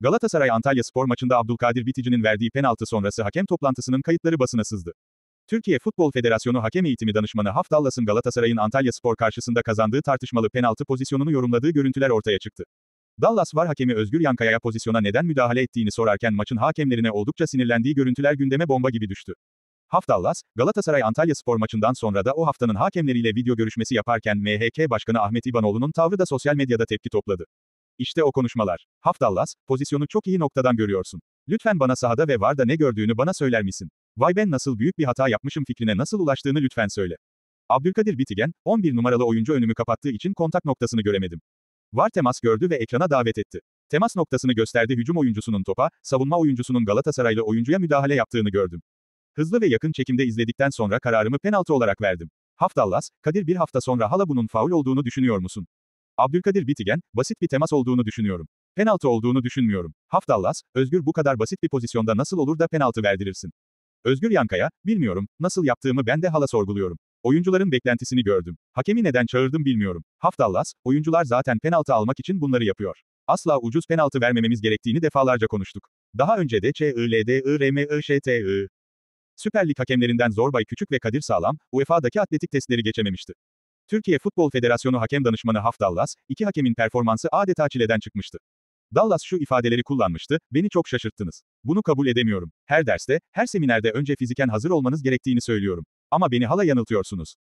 Galatasaray Antalyaspor maçında Abdülkadir Bitici'nin verdiği penaltı sonrası hakem toplantısının kayıtları basına sızdı. Türkiye Futbol Federasyonu Hakem Eğitimi Danışmanı Hafdallas'ın Galatasaray'ın Antalyaspor karşısında kazandığı tartışmalı penaltı pozisyonunu yorumladığı görüntüler ortaya çıktı. Dallas VAR hakemi Özgür Yankaya'ya pozisyona neden müdahale ettiğini sorarken maçın hakemlerine oldukça sinirlendiği görüntüler gündeme bomba gibi düştü. Hafdallas, Galatasaray Antalyaspor maçından sonra da o haftanın hakemleriyle video görüşmesi yaparken MHK Başkanı Ahmet İbanoğlu'nun tavrı da sosyal medyada tepki topladı. İşte o konuşmalar. Hafdallas, pozisyonu çok iyi noktadan görüyorsun. Lütfen bana sahada ve VAR'da ne gördüğünü bana söyler misin? Vay ben nasıl büyük bir hata yapmışım fikrine nasıl ulaştığını lütfen söyle. Abdülkadir Bitigen, 11 numaralı oyuncu önümü kapattığı için kontak noktasını göremedim. VAR temas gördü ve ekrana davet etti. Temas noktasını gösterdi, hücum oyuncusunun topa, savunma oyuncusunun Galatasaraylı oyuncuya müdahale yaptığını gördüm. Hızlı ve yakın çekimde izledikten sonra kararımı penaltı olarak verdim. Hafdallas, Kadir bir hafta sonra hala bunun faul olduğunu düşünüyor musun? Abdülkadir Bitigen, basit bir temas olduğunu düşünüyorum. Penaltı olduğunu düşünmüyorum. Hafdallas, Özgür bu kadar basit bir pozisyonda nasıl olur da penaltı verdirirsin? Özgür Yankaya, bilmiyorum, nasıl yaptığımı ben de hala sorguluyorum. Oyuncuların beklentisini gördüm. Hakemi neden çağırdım bilmiyorum. Hafdallas, oyuncular zaten penaltı almak için bunları yapıyor. Asla ucuz penaltı vermememiz gerektiğini defalarca konuştuk. Daha önce de ÇILDIRMIŞTI. Süper Lig hakemlerinden Zorbay Küçük ve Kadir Sağlam, UEFA'daki atletik testleri geçememişti. Türkiye Futbol Federasyonu Hakem Danışmanı Hafdallas, iki hakemin performansı adeta çileden çıkmıştı. Dallas şu ifadeleri kullanmıştı, beni çok şaşırttınız. Bunu kabul edemiyorum. Her derste, her seminerde önce fiziken hazır olmanız gerektiğini söylüyorum. Ama beni hala yanıltıyorsunuz.